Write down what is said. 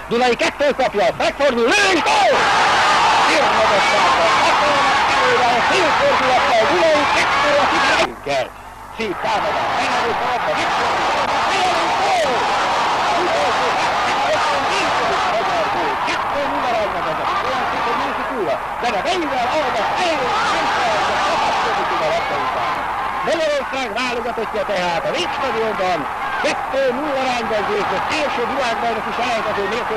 Dunai kettő kapja, megfordul, lőj, gól! Irmagasságban, hatalmas előre a félfordulattal, Dunai kettő a 11-kel. Szép támadás, Benedő Palapa, megfordul, fejjelünk, gól! Utolsó percben 54. magyar gól, 2-0 eredményezett, olyan szép, hogy nézzük újra. Benedeivel, Albert, Fejjelünk, nem felejtett, kapaszkodik a labda után. Magyarország válogatottja tehát a Végstadionban 2-0 arányban győzött első világbajnoki selejtező mérkőzés.